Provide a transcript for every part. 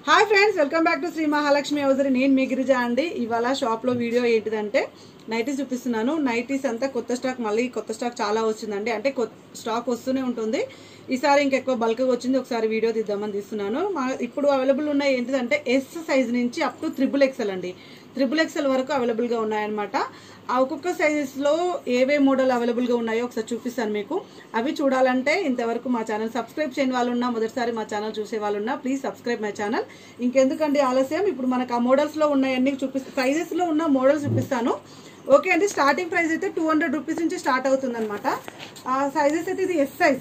Hi friends welcome back to Shri Mahalakshmi hosiery నేను మీ గిరిజ అండి ఇవాళ షాప్ లో వీడియో ఏంటిదంటే నైటీస్ చూపిస్తున్నాను నైటీస్ అంతా కొత్త స్టాక్ మళ్ళీ కొత్త స్టాక్ చాలా వచ్చిందండి అంటే స్టాక్ వస్తూనే ఉంటుంది ఈసారి ఇంకెక్కువ బల్క్ గా వచ్చింది ఒకసారి వీడియో తీద్దామని తీస్తున్నాను ఇప్పుడు అవైలబుల్ ఉన్నాయి ఏంటిదంటే ఎస్ సైజ్ నుంచి అప్ టు XXXL అండి XXXL వరకు అవైలబుల్ గా ఉన్నాయన్నమాట ఆ ఒక్కొక్క సైజెస్ లో ఏవే మోడల్ అవైలబుల్ గా ఉన్నాయో ఒకసారి చూపిస్తాను మీకు అవి చూడాలంటే ఇంతవరకు మా ఛానల్ సబ్స్క్రైబ్ చేయని వాళ్ళు ఉన్నా మొదటిసారి మా ఛానల్ చూసే వాళ్ళు ఉన్నా ప్లీజ్ సబ్స్క్రైబ్ మై ఛానల్ ఇంకెందుకండి ఆలస్యం ఇప్పుడు మనకు ఆ మోడల్స్ లో ఉన్నాయన్నీ సైజెస్ లో ఉన్న మోడల్స్ చూపిస్తాను ఓకే అండి స్టార్టింగ్ ప్రైస్ అయితే 200 రూపీస్ నుంచి స్టార్ట్ అవుతుందన్నమాట ఆ సైజెస్ అయితే ఇది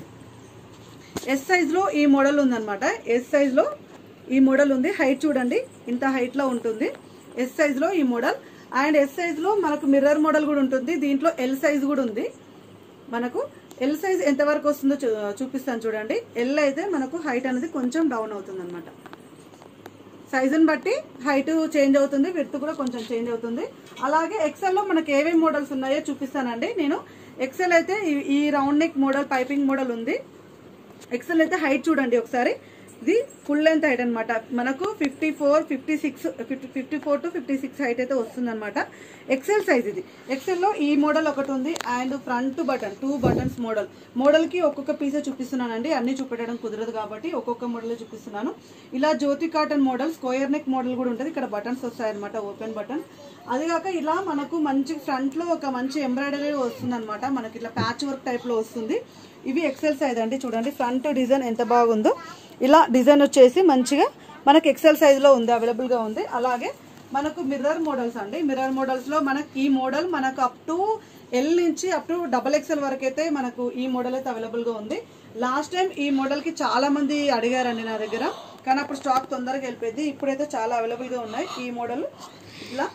ఎస్ సైజ్ లో ఈ మోడల్ ఉందన్నమాట ఎస్ సైజ్ లో ఈ మోడల్ ఉంది హైట్ చూడండి ఇంత హైట్ లో ఉంటుంది ఎస్ సైజ్ లో ఈ మోడల్ అండ్ ఎస్ సైజ్ లో మనకు మిర్రర్ మోడల్ కూడా ఉంటుంది దీంట్లో ఎల్ సైజ్ కూడా ఉంది మనకు ఎల్ సైజ్ ఎంత వరకు వస్తుందో చూపిస్తాను చూడండి ఎల్ అయితే మనకు హైట్ అనేది కొంచెం డౌన్ అవుతుంది అన్నమాట సైజుని బట్టి హైట్ చేంజ్ అవుతుంది విడ్త్ కూడా కొంచెం చేంజ్ అవుతుంది అలాగే ఎక్సెల్ లో మనకి ఏమేమి మోడల్స్ ఉన్నాయో చూపిస్తానండి నేను ఎక్సెల్ అయితే ఈ round neck model piping model ఉంది ఎక్సెల్ అయితే హైట్ చూడండి ఒకసారి ఇది ఫుల్ లెంత్ హైట్ అనమాట మనకు 54 టు 56 హైట్ అయితే వస్తుంది అనమాట ఎక్సెల్ సైజ్ ఇది ఎక్సెల్ లో ఈ మోడల్ ఒకటి ఉంది and front button 2 buttons model కి ఒక్కొక్క పీసే చూపిస్తున్నానండి అన్ని చూపెట్టడం కుదరదు కాబట్టి ఒక్కొక్క మోడల్ చూపిస్తున్నాను ఇలా Jyothi cotton model square neck model కూడా ఉంటుంది ఇక్కడ బటన్స్ వస్తాయి అనమాట ఓపెన్ బటన్ అది కాక ఇలా మనకు మంచి ఫ్రంట్ లో ఒక మంచి ఎంబ్రాయిడరీ వస్తుంది అనమాట మనకి ఇట్లా ప్యాచ్ వర్క్ టైప్ లో వస్తుంది ఇవి ఎక్సెల్ సైజ్ అండి చూడండి ఫ్రంట్ డిజైన్ ఎంత బాగుందో ఇలా డిజైన్ వచ్చేసి మంచిగా మనకి ఎక్సెల్ సైజ్ లో ఉంది అవైలబుల్ గా ఉంది అలాగే మనకు మిర్రర్ మోడల్స్ అండి మిర్రర్ మోడల్స్ లో మనకి ఈ మోడల్ మనకు అప్ టు ఎల్ నుంచి అప్ టు XXL వరకు అయితే మనకు ఈ మోడల్ అయితే అవైలబుల్ గా ఉంది లాస్ట్ టైం ఈ మోడల్ కి చాలా మంది అడిగారండి నా దగ్గర కానీ అప్పుడు స్టాక్ తొందరగా వెళ్ళిపోయింది ఇప్పుడైతే చాలా అవైలబుల్ గా ఉన్నాయి ఈ మోడల్ ఇట్లా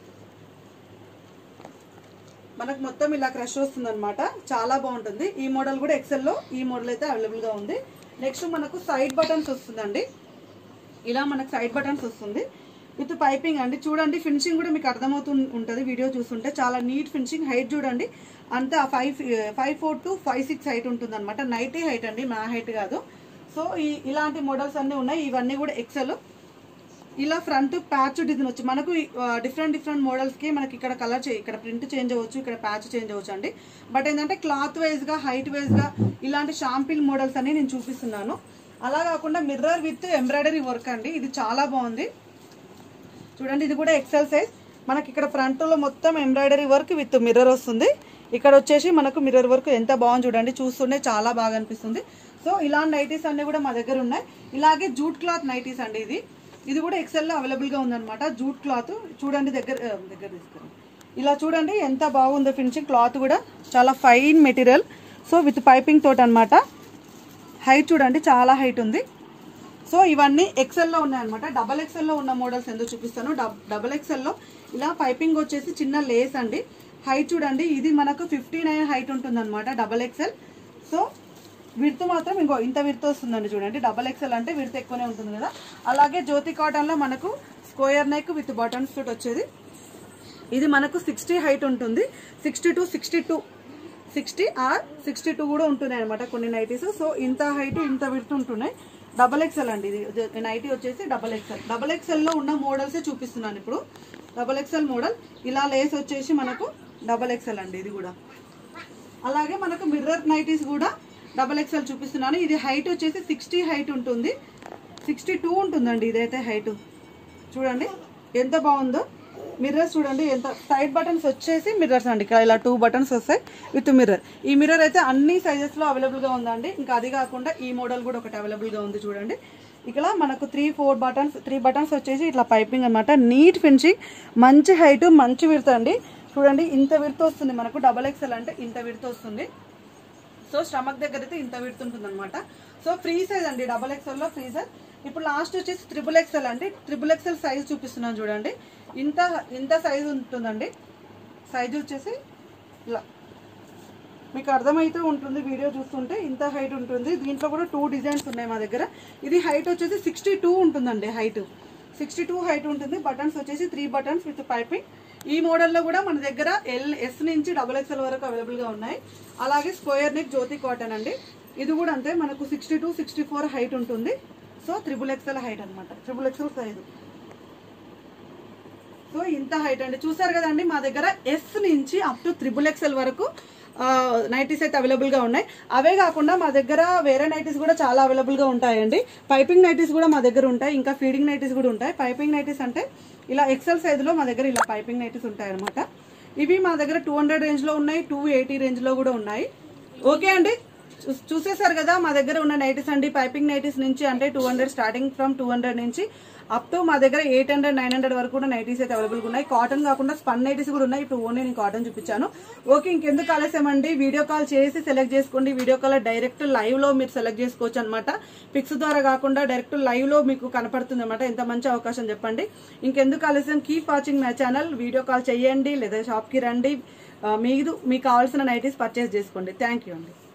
మనకు మొత్తం ఇలా క్రష్ వస్తుంది అనమాట చాలా బాగుంటుంది ఈ మోడల్ కూడా ఎక్సెల్ లో ఈ మోడల్ అయితే అవైలబుల్ గా ఉంది నెక్స్ట్ మనకు సైడ్ బటన్స్ వస్తుందండి ఇలా మనకు సైడ్ బటన్స్ వస్తుంది విత్ పైపింగ్ అండి చూడండి ఫినిషింగ్ కూడా మీకు అర్థమవుతూ ఉంటుంది వీడియో చూస్తుంటే చాలా నీట్ ఫినిషింగ్ హైట్ చూడండి అంతా 5'4" to 5'6" హైట్ ఉంటుంది అనమాట నైటీ హైట్ అండి మా హైట్ కాదు సో ఇలాంటి మోడల్స్ అన్ని ఉన్నాయి ఇవన్నీ కూడా ఎక్సెల్ ఇలా ఫ్రంట్ ప్యాచ్ డిజైన్ వచ్చి మనకు డిఫరెంట్ మోడల్స్ కి మనకి ఇక్కడ కలర్ ఇక్కడ ప్రింట్ చేంజ్ అవ్వచ్చు ఇక్కడ ప్యాచ్ చేంజ్ అవ్వచ్చు అండి బట్ ఏంటంటే క్లాత్ వైజ్ గా హైట్ వైజ్ గా ఇలాంటి షాంపిల్ మోడల్స్ అన్ని నేను చూపిస్తున్నాను అలా కాకుండా మిర్రర్ విత్ ఎంబ్రాయిడరీ వర్క్ అండి ఇది చాలా బాగుంది చూడండి ఇది కూడా ఎక్సెల్ సైజ్ మనకి ఇక్కడ ఫ్రంట్ లో మొత్తం ఎంబ్రాయిడరీ వర్క్ విత్ మిర్రర్ వస్తుంది ఇక్కడ వచ్చేసి మనకు మిర్రర్ వర్క్ ఎంత బాగుంది చూడండి చూస్తుంటే చాలా బాగా అనిపిస్తుంది సో ఇలాంటి నైటీస్ అన్ని కూడా మా దగ్గర ఉన్నాయి ఇలాగే జూట్ క్లాత్ నైటీస్ అండి ఇది కూడా ఎక్సెల్ లో అవైలబుల్ గా ఉందన్నమాట జూట్ క్లాత్ చూడండి దగ్గర తీసుకురండి ఇలా చూడండి ఎంత బాగుందో ఫినిషింగ్ క్లాత్ కూడా చాలా fine material so with piping తోటి అనమాట హైట్ చూడండి చాలా హైట్ ఉంది సో ఇవన్నీ ఎక్సెల్ లో ఉన్నాయన్నమాట XXL లో ఉన్న మోడల్స్ ఎందుకు చూపిస్తాను XXL లో ఇలా పైపింగ్ వచ్చేసి చిన్న లేస్ అండి హైట్ చూడండి ఇది మనకు 59 హైట్ ఉంటుంది అనమాట XXL సో విడ్త్ మాత్రం ఇంకో ఇంత విడ్త్ వస్తుందండి చూడండి XXL అంటే విడ్త్ ఎక్కువనే ఉంటుంది కదా అలాగే జ్యోతి కాటన్ లో మనకు స్క్వేర్ నెక్ విత్ బటన్స్ తోటి వచ్చేది ఇది మనకు 60 హైట్ ఉంటుంది 60 to 60 ఆర్ 62 కూడా ఉంటున్నాయి అనమాట కొన్ని నైటీస్ సో ఇంత హైట్ ఇంత విడ్త్ ఉంటున్నాయి XXL అండి ఇది నైటీ వచ్చేసి XXL లో ఉన్న మోడల్సే చూపిస్తున్నాను ఇప్పుడు XXL మోడల్ ఇలా లేస్ వచ్చేసి మనకు XXL అండి ఇది కూడా అలాగే మనకు మిర్రర్ నైటీస్ కూడా XXL చూపిస్తున్నాను ఇది హైట్ వచ్చేసి 60 హైట్ ఉంటుంది 62 ఉంటుందండి ఇదైతే హైట్ చూడండి ఎంత బాగుందో మిర్రర్స్ చూడండి ఎంత సైడ్ బటన్స్ వచ్చేసి మిర్రర్స్ అండి ఇక్కడ ఇలా 2 బటన్స్ వస్తాయి విత్ మిర్రర్ ఈ మిర్రర్ అయితే అన్ని సైజెస్ లో అవైలబుల్ గా ఉందండి ఇంకా అది కాకుండా ఈ మోడల్ కూడా ఒకటి అవైలబుల్ గా ఉంది చూడండి ఇక్కడ మనకు 3 బటన్స్ వచ్చేసి ఇట్లా పైపింగ్ అనమాట నీట్ ఫినిషింగ్ మంచి హైట్ మంచి విడ్త్ అండి చూడండి ఇంత విడ్త్ వస్తుంది మనకు XXL అంటే ఇంత విడ్త్ వస్తుంది సో స్టమక్ దగ్గర అయితే ఇంత విడ్త్ ఉంటుంది అనమాట సో ఫ్రీ సైజ్ అండి XXL లో ఫ్రీ సైజ్ ఇప్పుడు లాస్ట్ వచ్చేసి XXL అండి XXL సైజ్ చూపిస్తున్నాను చూడండి ఇంత సైజ్ ఉంటుందండి సైజ్ వచ్చేసి ఇలా మీకు అర్థమైతే ఉంటుంది వీడియో చూస్తుంటే ఇంత హైట్ ఉంటుంది దీంట్లో కూడా 2 డిజైన్స్ ఉన్నాయి మా దగ్గర ఇది హైట్ వచ్చేసి 62 ఉంటుందండి హైట్ 62 హైట్ ఉంటుంది బటన్స్ వచ్చేసి 3 బటన్స్ విత్ పైపింగ్ ఈ మోడల్లో కూడా మన దగ్గర ఎస్ నుంచి XXL వరకు అవైలబుల్ గా ఉన్నాయి అలాగే స్క్వేర్ నెక్ జ్యోతి కాటన్ అండి ఇది కూడా అంతే మనకు 62 64 హైట్ ఉంటుంది సో XXL హైట్ అనమాట, XXL సైజు. సో ఇంత హైట్ అండి. చూసారు కదండి, మా దగ్గర ఎస్ నుంచి అప్ టు XXL వరకు నైటీస్ అయితే అవైలబుల్గా ఉన్నాయి. అవే కాకుండా మా దగ్గర వేరే నైటీస్ కూడా చాలా అవైలబుల్గా ఉంటాయండి. పైపింగ్ నైటీస్ కూడా మా దగ్గర ఉంటాయి, ఇంకా ఫీడింగ్ నైటీస్ కూడా ఉంటాయి. పైపింగ్ నైటీస్ అంటే ఇలా ఎక్సెల్ సైజులో మా దగ్గర ఇలా పైపింగ్ నైటీస్ ఉంటాయి అనమాట. ఇవి మా దగ్గర 200 రేంజ్లో ఉన్నాయి, 280 రేంజ్లో కూడా ఉన్నాయి. ఓకే అండి, చూసేసారు కదా మా దగ్గర ఉన్న నైటీస్ అండి. పైపింగ్ నైటీస్ నుంచి అంటే 200 స్టార్టింగ్ ఫ్రమ్ 200 నుంచి అప్ టు మా దగ్గర 800 900 వరకు కూడా నైటీస్ అయితే అవైలబుల్గా ఉన్నాయి. కాటన్ కాకుండా స్పన్ నైటీస్ కూడా ఉన్నాయి. ఇప్పుడు ఓన్లీ నేను కాటన్ చూపించాను. ఓకే, ఇంకెందుకు ఆలస్యం అండి, వీడియో కాల్ చేసి సెలెక్ట్ చేసుకోండి. వీడియో కాల్ డైరెక్ట్ లైవ్ లో మీరు సెలెక్ట్ చేసుకోవచ్చు అనమాట. పిక్స్ ద్వారా కాకుండా డైరెక్ట్ లైవ్ లో మీకు కనపడుతుంది అనమాట. ఎంత మంచి అవకాశం చెప్పండి. ఇంకెందుకు ఆలస్యం, keep watching my channel. Video call చేయండి లేదా షాప్ కి రండి, మీకు కావాల్సిన నైటీస్ పర్చేస్ చేసుకోండి. థ్యాంక్ యూ అండి.